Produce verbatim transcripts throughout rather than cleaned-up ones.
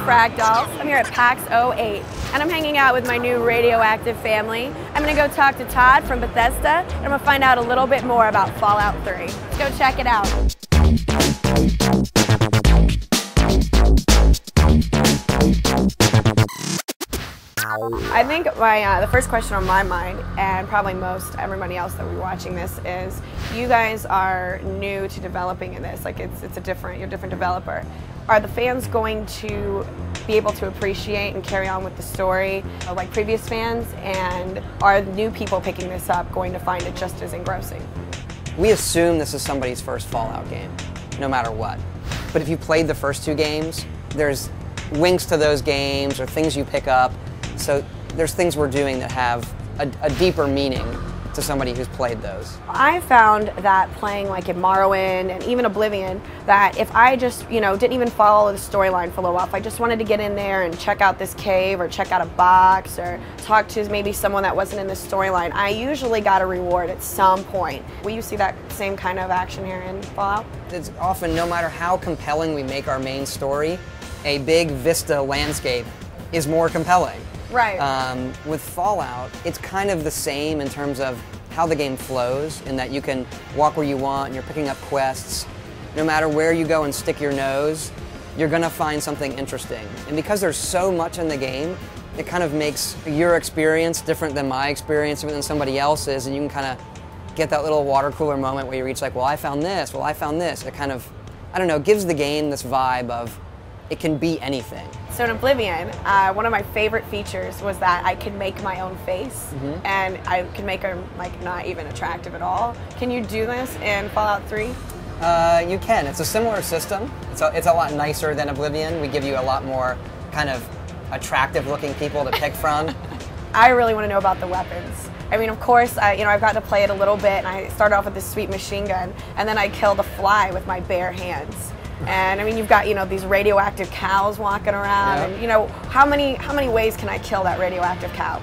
Fractals. I'm here at PAX oh eight, and I'm hanging out with my new Radioactive family. I'm gonna go talk to Todd from Bethesda, and I'm gonna find out a little bit more about Fallout three. Let's go check it out. I think my, uh, the first question on my mind, and probably most everybody else that will be watching this, is you guys are new to developing in this. Like it's it's a different, you're a different developer. Are the fans going to be able to appreciate and carry on with the story like previous fans? And are new people picking this up going to find it just as engrossing? We assume this is somebody's first Fallout game, no matter what. But if you played the first two games, there's links to those games or things you pick up. So there's things we're doing that have a, a deeper meaning to somebody who's played those. I found that playing like in Morrowind and even Oblivion, that if I just, you know, didn't even follow the storyline for a little while, if I just wanted to get in there and check out this cave or check out a box or talk to maybe someone that wasn't in the storyline, I usually got a reward at some point. Will you see that same kind of action here in Fallout? It's often, no matter how compelling we make our main story, a big vista landscape is more compelling. Right. Um, with Fallout, it's kind of the same in terms of how the game flows, in that you can walk where you want and you're picking up quests. No matter where you go and stick your nose, you're going to find something interesting. And because there's so much in the game, it kind of makes your experience different than my experience, different than somebody else's, and you can kind of get that little water cooler moment where you reach like, well, I found this, well, I found this. It kind of, I don't know, gives the game this vibe of it can be anything. So in Oblivion, uh, one of my favorite features was that I could make my own face, mm-hmm. and I could make her like not even attractive at all. Can you do this in Fallout three? Uh, you can. It's a similar system. It's a, it's a lot nicer than Oblivion. We give you a lot more kind of attractive looking people to pick from. I really want to know about the weapons. I mean, of course, I, you know, I've got to play it a little bit, and I started off with this sweet machine gun, and then I killed a fly with my bare hands. And I mean, you've got, you know, these radioactive cows walking around, yep. and you know, how many how many ways can I kill that radioactive cow?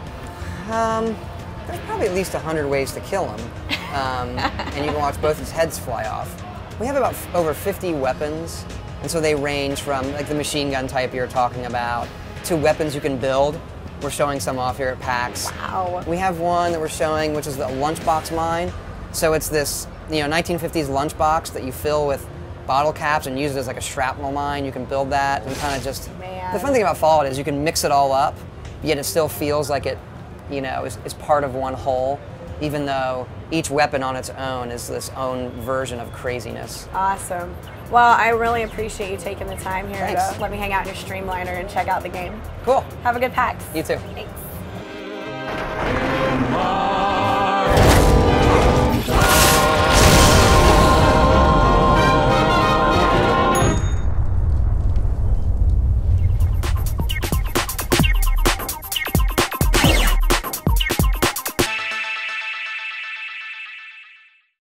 Um, there's probably at least a hundred ways to kill him, um, and you can watch both his heads fly off. We have about f over fifty weapons, and so they range from like the machine gun type you're talking about to weapons you can build. We're showing some off here at PAX. Wow. We have one that we're showing, which is the lunchbox mine. So it's this, you know, nineteen fifties lunchbox that you fill with bottle caps and use it as like a shrapnel mine. You can build that and kind of just... Man. The fun thing about Fallout is you can mix it all up, yet it still feels like it, you know, is, is part of one whole, even though each weapon on its own is this own version of craziness. Awesome. Well, I really appreciate you taking the time here Thanks. to let me hang out in your Streamliner and check out the game. Cool. Have a good PAX. You too. Thanks.